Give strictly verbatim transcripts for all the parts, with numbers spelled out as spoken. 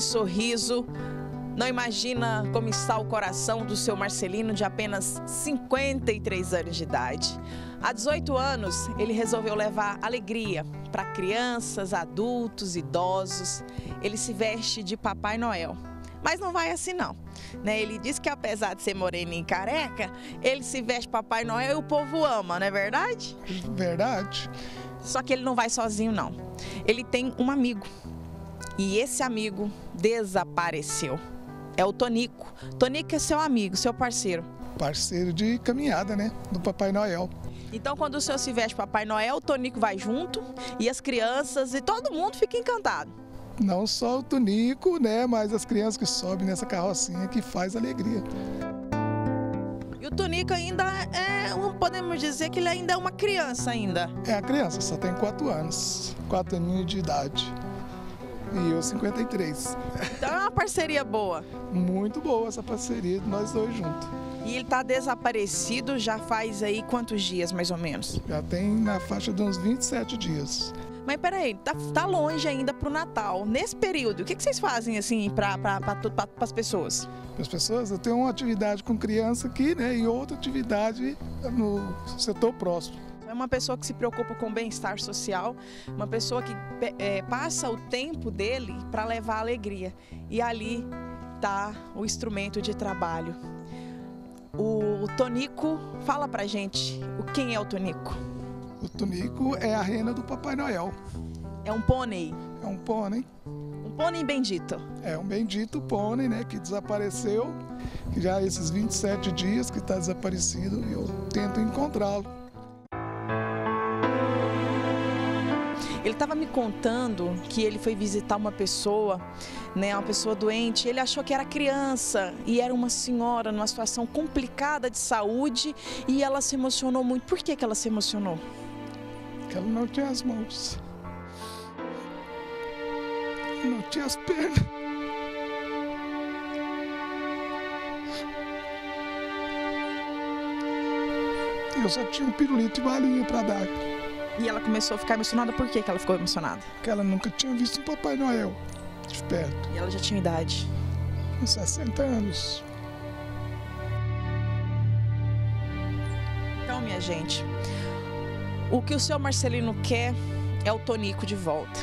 sorriso, não imagina como está o coração do seu Marcelino, de apenas cinquenta e três anos de idade. Há dezoito anos, ele resolveu levar alegria para crianças, adultos, idosos. Ele se veste de Papai Noel. Mas não vai assim não, né? Ele diz que apesar de ser moreninho e careca, ele se veste de Papai Noel e o povo ama, não é verdade? Verdade. Só que ele não vai sozinho não. Ele tem um amigo e esse amigo desapareceu. É o Tonico. Tonico é seu amigo, seu parceiro. Parceiro de caminhada, né? Do Papai Noel. Então, quando o senhor se veste Papai Noel, o Tonico vai junto e as crianças e todo mundo fica encantado. Não só o Tonico, né? Mas as crianças que sobem nessa carrocinha que faz alegria. E o Tonico ainda é, podemos dizer que ele ainda é uma criança ainda. É a criança, só tem quatro anos. Quatro aninhos de idade. E eu cinquenta e três. Então é uma parceria boa. Muito boa essa parceria de nós dois juntos. E ele está desaparecido já faz aí quantos dias, mais ou menos? Já tem na faixa de uns vinte e sete dias. Mas peraí, tá, tá longe ainda pro Natal. Nesse período, o que, que vocês fazem assim para pra, pra, pra, as pessoas? Para as pessoas, eu tenho uma atividade com criança aqui, né? E outra atividade no setor próximo. É uma pessoa que se preocupa com o bem-estar social, uma pessoa que é, passa o tempo dele para levar alegria. E ali está o instrumento de trabalho. O, o Tonico, fala pra gente, o quem é o Tonico? O Tonico é a rena do Papai Noel. É um pônei? É um pônei. Um pônei bendito? É um bendito pônei, né? Que desapareceu, que já há esses vinte e sete dias que está desaparecido e eu tento encontrá-lo. Ele estava me contando que ele foi visitar uma pessoa, né, uma pessoa doente. Ele achou que era criança e era uma senhora numa situação complicada de saúde e ela se emocionou muito. Por que que ela se emocionou? Porque ela não tinha as mãos, não tinha as pernas. Eu só tinha um pirulito e balinha para dar. E ela começou a ficar emocionada. Por que que ela ficou emocionada? Porque ela nunca tinha visto um Papai Noel de perto. E ela já tinha idade? Uns sessenta anos. Então, minha gente, o que o seu Marcelino quer é o Tonico de volta.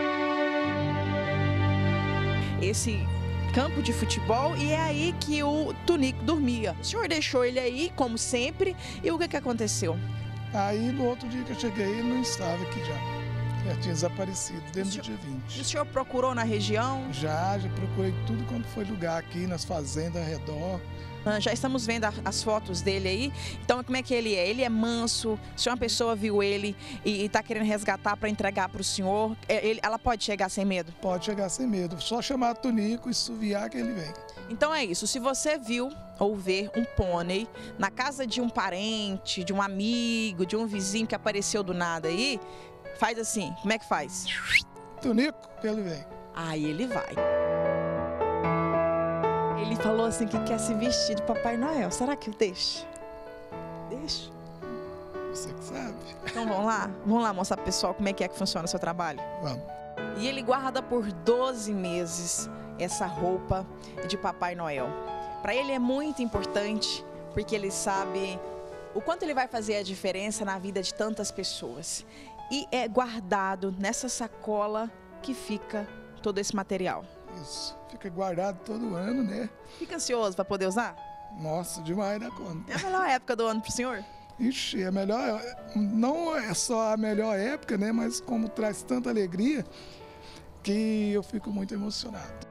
Esse campo de futebol, e é aí que o Tonico dormia. O senhor deixou ele aí, como sempre, e o que que aconteceu? Aí, no outro dia que eu cheguei, ele não estava aqui já. Já tinha desaparecido, dentro senhor, do dia vinte. E o senhor procurou na região? Já, já procurei tudo quanto foi lugar aqui, nas fazendas ao redor. Já estamos vendo as fotos dele aí. Então, como é que ele é? Ele é manso. Se uma pessoa viu ele e está querendo resgatar para entregar para o senhor, ele, ela pode chegar sem medo? Pode chegar sem medo. Só chamar Tonico e suviar que ele vem. Então é isso. Se você viu ou ver um pônei na casa de um parente, de um amigo, de um vizinho que apareceu do nada aí, faz assim. Como é que faz? Tonico, que ele vem. Aí ele vai. Ele falou assim que quer se vestir de Papai Noel. Será que eu deixo? Deixo? Você que sabe. Então vamos lá? Vamos lá mostrar pro pessoal como é que é que funciona o seu trabalho? Vamos. E ele guarda por doze meses essa roupa de Papai Noel. Para ele é muito importante, porque ele sabe o quanto ele vai fazer a diferença na vida de tantas pessoas. E é guardado nessa sacola que fica todo esse material. Isso, fica guardado todo ano, né? Fica ansioso para poder usar? Nossa, demais da conta. É a melhor época do ano pro senhor? Ixi, é melhor, não é só a melhor época, né? Mas como traz tanta alegria, que eu fico muito emocionado.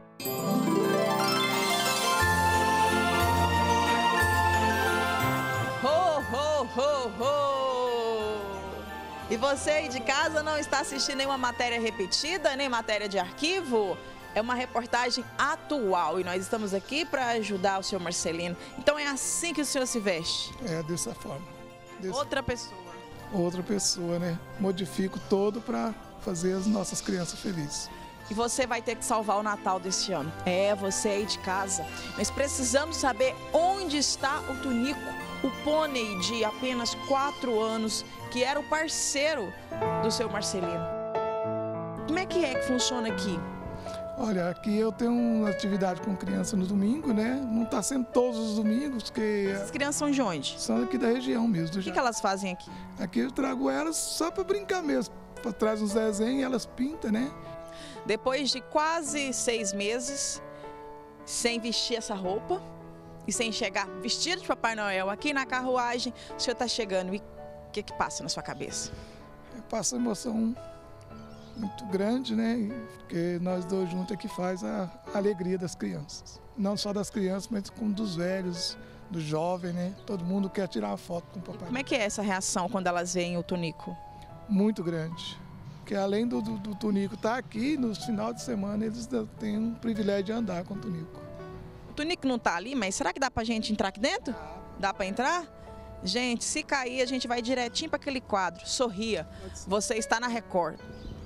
Ho, ho, ho, ho! E você aí de casa não está assistindo nenhuma matéria repetida, nem matéria de arquivo? É uma reportagem atual e nós estamos aqui para ajudar o senhor Marcelino. Então é assim que o senhor se veste? É, dessa forma. Desse... Outra pessoa. Outra pessoa, né? Modifico todo para fazer as nossas crianças felizes. E você vai ter que salvar o Natal deste ano. É, você aí de casa. Nós precisamos saber onde está o Tonico, o pônei de apenas quatro anos, que era o parceiro do seu Marcelino. Como é que é que funciona aqui? Olha, aqui eu tenho uma atividade com criança no domingo, né? Não está sendo todos os domingos, porque Essas crianças são de onde? são aqui da região mesmo. Do O que, que elas fazem aqui? Aqui eu trago elas só para brincar mesmo. Pra trás uns desenhos e elas pintam, né? Depois de quase seis meses sem vestir essa roupa e sem chegar vestido de Papai Noel aqui na carruagem, o senhor está chegando e o que, que passa na sua cabeça? Passa emoção muito grande, né? Porque nós dois juntos é que faz a alegria das crianças. Não só das crianças, mas como dos velhos, do jovem, né? Todo mundo quer tirar uma foto com o papai. Como é que é essa reação quando elas veem o Tunico? Muito grande. Porque além do, do, do Tunico estar aqui, no final de semana eles têm um privilégio de andar com o Tunico. O Tunico não está ali, mas será que dá pra gente entrar aqui dentro? Dá para entrar? Gente, se cair, a gente vai direitinho para aquele quadro. Sorria. Você está na Record.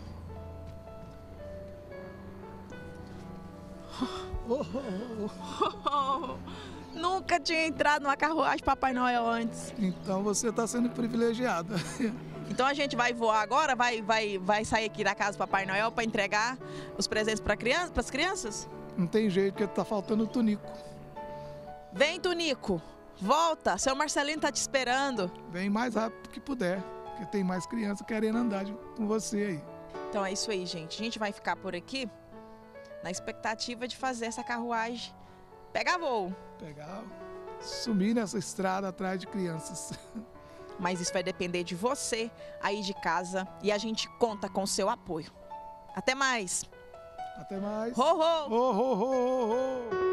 Oh, oh, oh. Nunca tinha entrado numa carruagem Papai Noel antes. Então você está sendo privilegiada. Então a gente vai voar agora, vai, vai, vai sair aqui da casa do Papai Noel para entregar os presentes para criança, as crianças? Não tem jeito, porque está faltando o Tunico. Vem, Tunico, volta, seu Marcelino está te esperando. Vem mais rápido que puder, porque tem mais crianças querendo andar com você aí. Então é isso aí, gente. A gente vai ficar por aqui na expectativa de fazer essa carruagem pegar voo. Pegar, sumir nessa estrada atrás de crianças. Mas isso vai depender de você aí de casa e a gente conta com o seu apoio. Até mais! Até mais! Ho, ho! Ho, ho, ho, ho, ho.